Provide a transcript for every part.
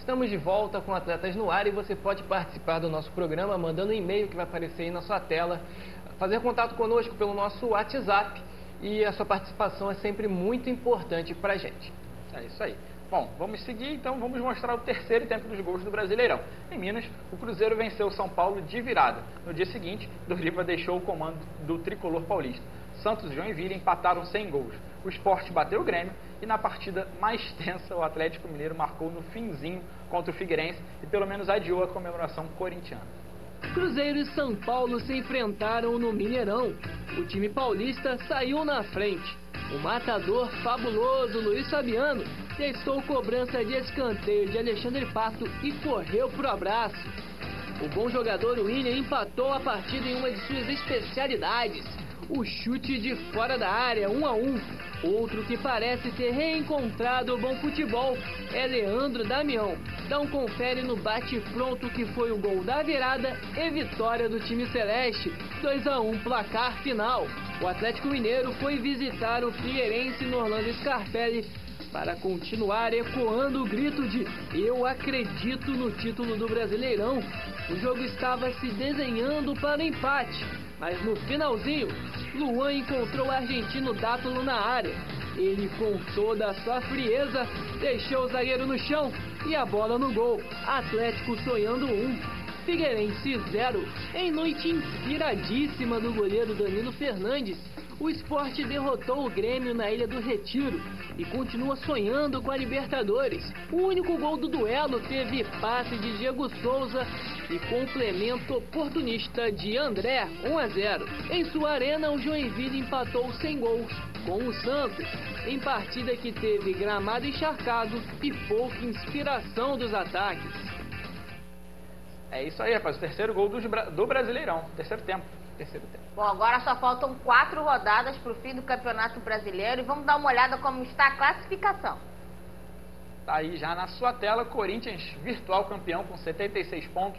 Estamos de volta com Atletas no Ar e você pode participar do nosso programa mandando um e-mail que vai aparecer aí na sua tela, fazer contato conosco pelo nosso WhatsApp e a sua participação é sempre muito importante para a gente. É isso aí. Bom, vamos seguir, então vamos mostrar o terceiro tempo dos gols do Brasileirão. Em Minas, o Cruzeiro venceu o São Paulo de virada. No dia seguinte, Doriva deixou o comando do tricolor paulista. Santos e Joinville empataram sem gols. O Sport bateu o Grêmio e na partida mais tensa o Atlético Mineiro marcou no finzinho contra o Figueirense e pelo menos adiou a comemoração corintiana. Cruzeiro e São Paulo se enfrentaram no Mineirão. O time paulista saiu na frente. O matador fabuloso Luiz Fabiano testou cobrança de escanteio de Alexandre Pato e correu pro abraço. O bom jogador William empatou a partida em uma de suas especialidades, o chute de fora da área, 1-1. Outro que parece ter reencontrado o bom futebol é Leandro Damião. Dá um confere no bate-pronto que foi o gol da virada e vitória do time celeste, 2-1 placar final. O Atlético Mineiro foi visitar o Figueirense no Orlando Scarpelli para continuar ecoando o grito de "Eu acredito no título do Brasileirão". O jogo estava se desenhando para empate, mas no finalzinho, Luan encontrou o argentino Dátulo na área. Ele, com toda a sua frieza, deixou o zagueiro no chão e a bola no gol. Atlético sonhando Figueirense 0. Em noite inspiradíssima do goleiro Danilo Fernandes, o Sport derrotou o Grêmio na Ilha do Retiro e continua sonhando com a Libertadores. O único gol do duelo teve passe de Diego Souza e complemento oportunista de André, 1-0. Em sua arena, o Joinville empatou sem gols com o Santos, em partida que teve gramado encharcado e pouca inspiração dos ataques. É isso aí, rapaz. O terceiro gol do Brasileirão. Terceiro tempo. Bom, agora só faltam 4 rodadas para o fim do Campeonato Brasileiro e vamos dar uma olhada como está a classificação. Tá aí já na sua tela, Corinthians virtual campeão com 76 pontos,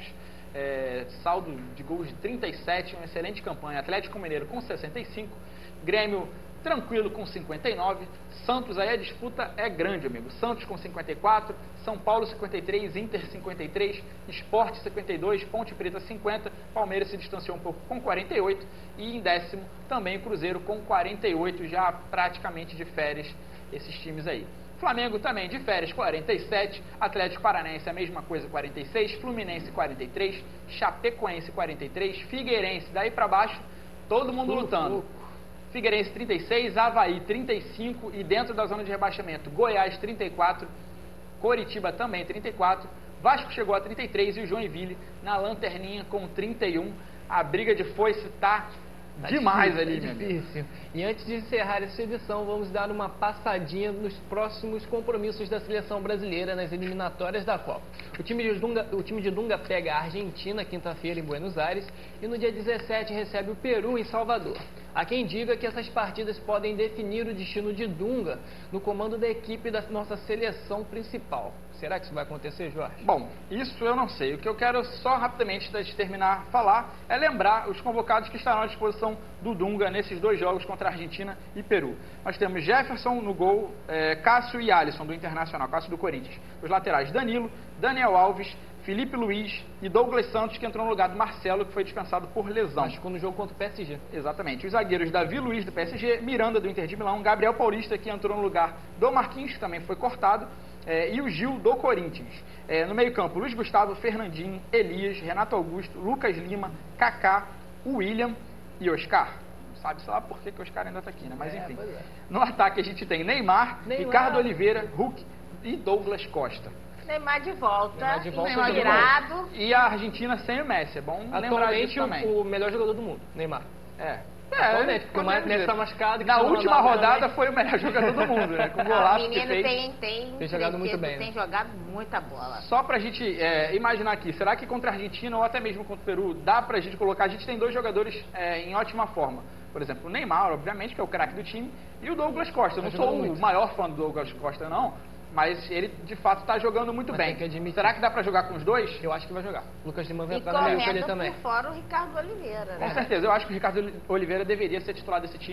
saldo de gols de 37, uma excelente campanha. Atlético Mineiro com 65, Grêmio tranquilo com 59, Santos, aí a disputa é grande, amigo. Santos com 54, São Paulo 53, Inter 53, Sport 52, Ponte Preta 50, Palmeiras se distanciou um pouco com 48 e em décimo também o Cruzeiro com 48, já praticamente de férias esses times aí. Flamengo também de férias 47, Atlético Paranaense a mesma coisa 46, Fluminense 43, Chapecoense 43, Figueirense daí para baixo, todo mundo lutando. Figueirense 36, Avaí 35 e dentro da zona de rebaixamento, Goiás 34, Coritiba também 34, Vasco chegou a 33 e o Joinville na lanterninha com 31. A briga de foice tá demais difícil, ali, difícil. E antes de encerrar essa edição, vamos dar uma passadinha nos próximos compromissos da seleção brasileira nas eliminatórias da Copa. O time de Dunga pega a Argentina quinta-feira em Buenos Aires e no dia 17 recebe o Peru em Salvador. Há quem diga que essas partidas podem definir o destino de Dunga no comando da equipe da nossa seleção principal. Será que isso vai acontecer, Jorge? Bom, isso eu não sei. O que eu quero só rapidamente, antes de terminar, falar é lembrar os convocados que estarão à disposição do Dunga nesses dois jogos contra a Argentina e Peru. Nós temos Jefferson no gol, Cássio e Alisson do Internacional, Cássio do Corinthians. Os laterais Danilo, Daniel Alves, Felipe Luiz e Douglas Santos, que entrou no lugar do Marcelo, que foi dispensado por lesão. Machucou no jogo contra o PSG. Exatamente. Os zagueiros Davi Luiz do PSG, Miranda do Inter de Milão, Gabriel Paulista, que entrou no lugar do Marquinhos, que também foi cortado, e o Gil do Corinthians. No meio-campo, Luiz Gustavo, Fernandinho, Elias, Renato Augusto, Lucas Lima, Kaká, William e Oscar. Sabe-se lá por que o Oscar ainda está aqui, né? Mas enfim. No ataque a gente tem Neymar, Ricardo Oliveira, Hulk e Douglas Costa. Neymar de volta, inspirado. E a Argentina sem o Messi, é bom lembrar disso também. O melhor jogador do mundo, Neymar. Atualmente, porque o Messi está machucado. Na última rodada foi o melhor jogador do mundo, né? Com o golaço que fez. Tem jogado muito bem. Tem jogado muita bola. Só pra gente imaginar aqui, será que contra a Argentina ou até mesmo contra o Peru, dá pra gente colocar, a gente tem dois jogadores em ótima forma. Por exemplo, o Neymar, obviamente, que é o craque do time, e o Douglas Costa. Eu não sou o maior fã do Douglas Costa, não. Mas ele, de fato, está jogando muito bem. Será que dá para jogar com os dois? Eu acho que vai jogar. O Lucas Lima vai entrar no meio dele também. E por fora o Ricardo Oliveira, né? Com certeza. Eu acho que o Ricardo Oliveira deveria ser titular desse time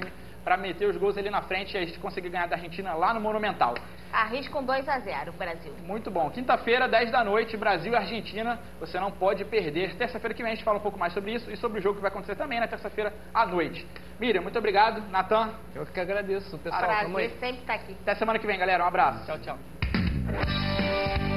para meter os gols ali na frente e a gente conseguir ganhar da Argentina lá no Monumental. Arrisca um 2-0 o Brasil. Muito bom. Quinta-feira, 10 da noite, Brasil e Argentina. Você não pode perder. Terça-feira que vem a gente fala um pouco mais sobre isso e sobre o jogo que vai acontecer também na terça-feira à noite. Miriam, muito obrigado. Natan. Eu que agradeço, pessoal. Prazer sempre estar aqui. Até semana que vem, galera. Um abraço. Tchau, tchau.